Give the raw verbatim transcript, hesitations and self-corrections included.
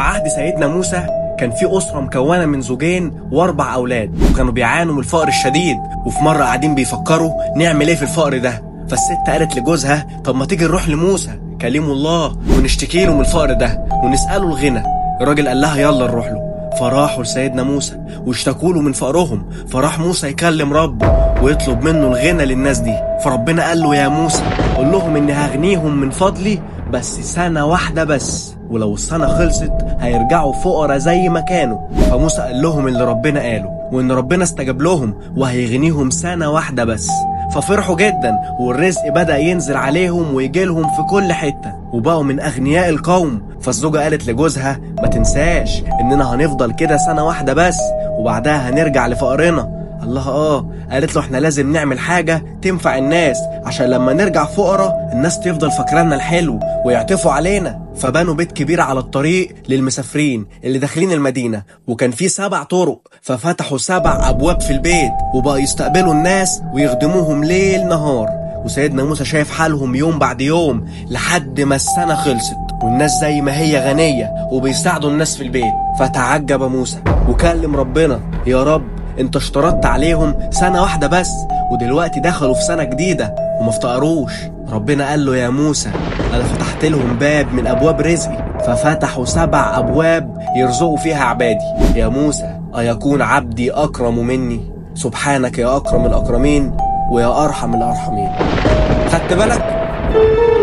عهد سيدنا موسى كان في أسرة مكونة من زوجين وأربع أولاد، وكانوا بيعانوا من الفقر الشديد. وفي مرة قاعدين بيفكروا نعمل إيه في الفقر ده، فالست قالت لجوزها طب ما تيجي نروح لموسى كليم الله ونشتكي له من الفقر ده ونسأله الغنى. الراجل قال لها يلا نروح له. فراحوا لسيدنا موسى واشتكوا له من فقرهم، فراح موسى يكلم ربه ويطلب منه الغنى للناس دي. فربنا قال له يا موسى قول لهم اني هغنيهم من فضلي بس سنة واحدة بس، ولو السنة خلصت هيرجعوا فقراء زي ما كانوا. فموسى قال لهم اللي ربنا قاله، وان ربنا استجاب لهم وهيغنيهم سنة واحدة بس. ففرحوا جدا والرزق بدأ ينزل عليهم ويجيلهم في كل حتة وبقوا من أغنياء القوم. فالزوجة قالت لجوزها ما تنساش إننا هنفضل كده سنة واحدة بس وبعدها هنرجع لفقرنا. الله اه قالت له احنا لازم نعمل حاجة تنفع الناس عشان لما نرجع فقراء الناس تفضل فاكرانا الحلو ويعطفوا علينا. فبنوا بيت كبير على الطريق للمسافرين اللي داخلين المدينة، وكان فيه سبع طرق، ففتحوا سبع أبواب في البيت وبقى يستقبلوا الناس ويخدموهم ليل نهار. وسيدنا موسى شايف حالهم يوم بعد يوم لحد ما السنة خلصت والناس زي ما هي غنية وبيساعدوا الناس في البيت. فتعجب موسى وكلم ربنا يا رب انت اشترطت عليهم سنة واحدة بس ودلوقتي دخلوا في سنة جديدة وما افتقروش. ربنا قال له يا موسى انا فتحت لهم باب من ابواب رزقي، ففتحوا سبع ابواب يرزقوا فيها عبادي. يا موسى ايكون عبدي اكرم مني؟ سبحانك يا اكرم الاكرمين ويا ارحم الارحمين. خدت بالك؟